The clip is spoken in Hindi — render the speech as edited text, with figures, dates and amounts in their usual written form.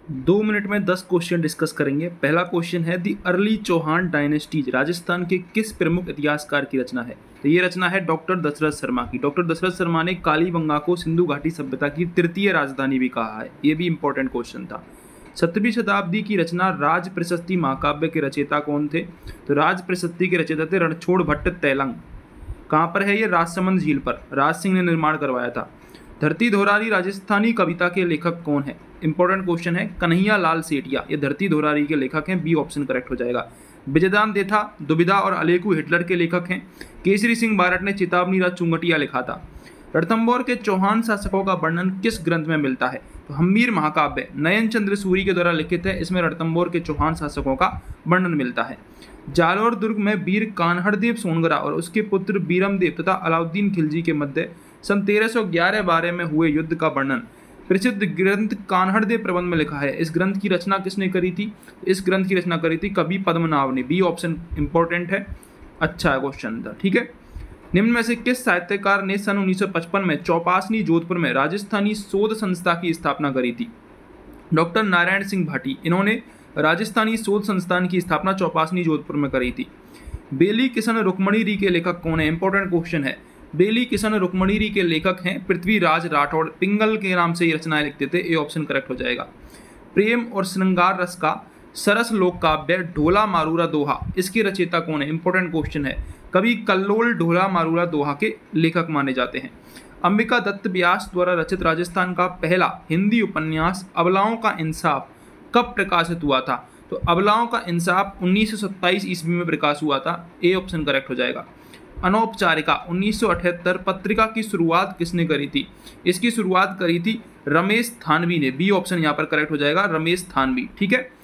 2 मिनट में 10 क्वेश्चन डिस्कस करेंगे। पहला क्वेश्चन है the early Chauhan dynasties Rajasthan के किस प्रमुख इतिहासकार की रचना है? तो ये रचना है डॉक्टर दशरथ शर्मा की। डॉक्टर दशरथ शर्मा ने कालीबंगा को सिंधु घाटी सभ्यता की तृतीय राजधानी भी कहा है। ये भी इंपॉर्टेंट क्वेश्चन था। 7वीं शताब्दी की रचना राज प्रशस्ति महाकाव्य के रचयिता कौन थे? तो राज प्रशस्ति के रचयिता थे रणछोड़ भट्ट तैलंग। कहाँ पर है ये? राजसमंद झील पर राज सिंह ने निर्माण करवाया था। धरती धोरारी राजस्थानी कविता के लेखक कौन है? इंपॉर्टेंट क्वेश्चन है। कन्हैया लाल सेठिया ये धरती धोरारी के लेखक हैं। बी ऑप्शन करेक्ट हो जाएगा। विजयदान देथा, दुबिधा और अलेकू हिटलर के लेखक हैं। केसरी सिंह बारट ने चेतावनी राज चुंगटिया लिखा था। रणथंभौर के चौहान शासकों का वर्णन किस ग्रंथ में मिलता है? तो हम्मीर महाकाव्य नयन चंद्र सूरी के द्वारा लिखित है। इसमें रणथंभौर के चौहान शासकों का वर्णन मिलता है। जालोर दुर्ग में वीर कान्हड़देव सोनगरा और उसके पुत्र बीरमदेव तथा अलाउद्दीन खिलजी के मध्य सन 1311-12 में हुए युद्ध का वर्णन प्रसिद्ध ग्रंथ कान्हड़देव प्रबंध में लिखा है। इस ग्रंथ की रचना किसने करी थी? इस ग्रंथ की रचना करी थी कवि पद्मनाभ ने। बी ऑप्शन इंपॉर्टेंट है। अच्छा क्वेश्चन था। ठीक है। निम्न में से किस साहित्यकार ने सन 1955 में चौपासनी जोधपुर में राजस्थानी शोध संस्था की स्थापना करी थी? डॉक्टर नारायण सिंह भाटी। इन्होंने राजस्थानी शोध संस्थान की स्थापना चौपासनी जोधपुर में करी थी। बेली किशन रुक्मणी के लेखक कौन है? इंपॉर्टेंट क्वेश्चन है। बेली किशन रुक्मणी के लेखक हैं पृथ्वीराज राठौड़। पिंगल के नाम से ये रचनाएं लिखते थे। ए ऑप्शन करेक्ट हो जाएगा। प्रेम और श्रृंगार रस का सरस लोक काव्य ढोला मारूरा दोहा इसके रचयिता कौन है? इंपॉर्टेंट क्वेश्चन है। कवि कल्लोल ढोला मारूरा दोहा के लेखक माने जाते हैं। अंबिका दत्त व्यास द्वारा रचित राजस्थान का पहला हिंदी उपन्यास अबलाओं का इंसाफ कब प्रकाशित हुआ था? तो अबलाओं का इंसाफ 1927 ईस्वी में प्रकाश हुआ था। ए ऑप्शन करेक्ट हो जाएगा। अनौपचारिका 1978 पत्रिका की शुरुआत किसने करी थी? इसकी शुरुआत करी थी रमेश थानवी ने। बी ऑप्शन यहाँ पर करेक्ट हो जाएगा, रमेश थानवी। ठीक है।